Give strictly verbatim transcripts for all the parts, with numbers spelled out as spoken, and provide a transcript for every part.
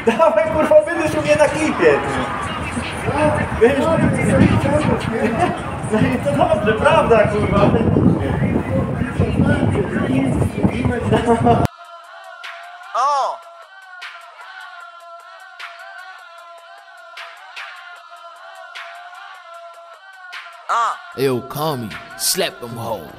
Dawaj kurwa, będziesz u mnie na klipie. Będziesz u mnie. No i to dobrze, prawda kurwa. O! A. Yo, call me, slap them hoes.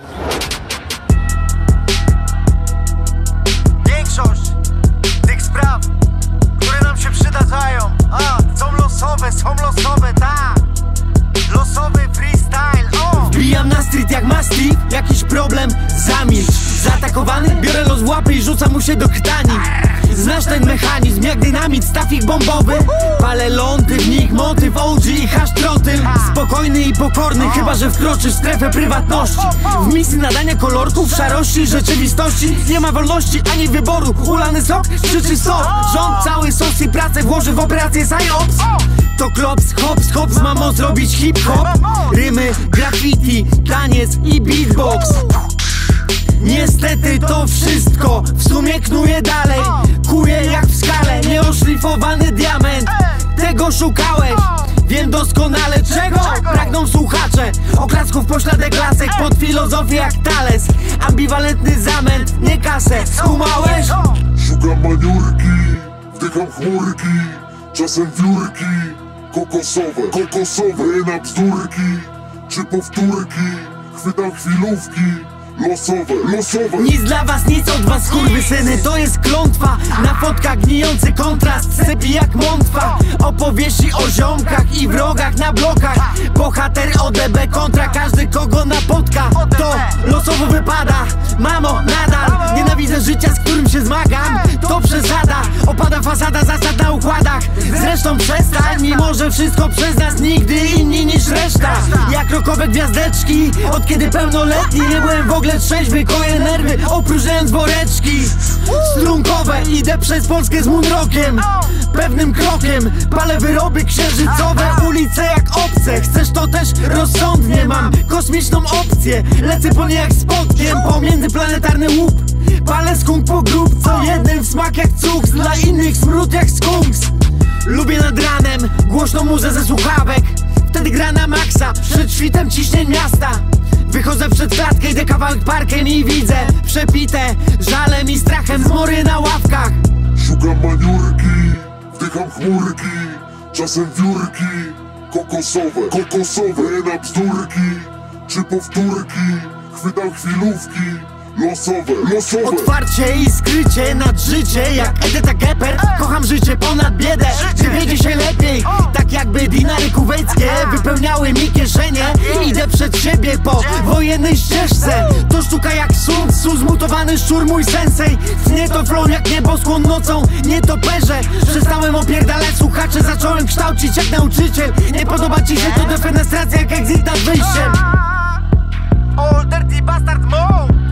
Większość tych spraw, które nam się przydarzają, a są losowe, są losowe, tak. Losowy freestyle, o! Wbijam na street jak mastiff, jakiś problem, zamilcz. Zaatakowany, biorę los w łapy i rzucam mu się do krtani. Znasz ten mechanizm, jak dynamit, stafik bombowy. Palę lądy, w nich motyw O G i hash trotyl. Spokojny i pokorny, chyba że wkroczysz w strefę prywatności. W misji nadania kolorków, szarości, rzeczywistości. Nie ma wolności ani wyboru, ulany sok, krzyczy stop. Rząd cały sos i pracę włoży w operację Psyops. To klops, hops, hops, ma moc robić hip-hop. Rymy, graffiti, taniec i beatbox. Niestety to wszystko w sumie knuje dalej. Kuje jak w skale, nieoszlifowany diament. Tego szukałeś, wiem doskonale czego pragną słuchacze. Oklasków pośladek lasek, pod filozofię jak Thales. Ambiwalentny zamęt, nie kasę, skumałeś? Szukam maniurki, wdycham chmurki, czasem wiórki kokosowe, kokosowe na bzdurki czy powtórki. Chwytam chwilówki losowe, losowe. Nic dla was, nic od was, skurwysyny, to jest klątwa. Na fotkach gnijący kontrast, sypi jak mątwa. Opowieści o ziomkach i wrogach na blokach. Bohater O D B kontra każdy kogo napotka. To losowo wypada, mamo, nadal nienawidzę życia, z którym się zmagam. To przesada, opada fasada zasad na układach. Zresztą przestań, mimo że wszystko przez nas nigdy inni niż reszta. Jak rokowe gwiazdeczki, od kiedy pełnoletni nie byłem w ogóle trzeźwy, koję nerwy, opróżniając woreczki strunkowe. Idę przez Polskę z moonrockiem, pewnym krokiem palę wyroby księżycowe, ulice jak obce. Chcesz to też rozsądnie, mam kosmiczną opcję. Lecę po nie jak spotkiem, pomiędzy planetarny łup. Palę skunk po grób, co jednym w smak jak cuks, dla innych smród jak skunks. Lubię nad ranem głośną muzę ze słuchawek, wtedy gra na maksa, przed świtem ciśnień miasta. Wychodzę przed klatkę, idę kawałek parkiem i widzę przepite żalem i strachem zmory na ławkach. Szukam maniurki, wdycham chmurki, czasem wiórki kokosowe, kokosowe na bzdurki czy powtórki. Chwytam chwilówki losowe, losowe. Otwarcie i skrycie nad życie jak Edyta Geppert. Kocham życie ponad biedę, gdy wiedzie się lepiej. Tak jakby dinary kuwejskie wypełniały mi kieszenie. Idę przed siebie po wojennej ścieżce. To sztuka jak Sun Tzu, zmutowany szczur mój sensei. Nie to flow jak nieboskłon nocą, nie to perze. Przestałem opierdalać słuchacze, zacząłem kształcić jak nauczyciel. Nie podoba ci się to defenestracja jak exit nad wyjściem. All dirty bastard mode.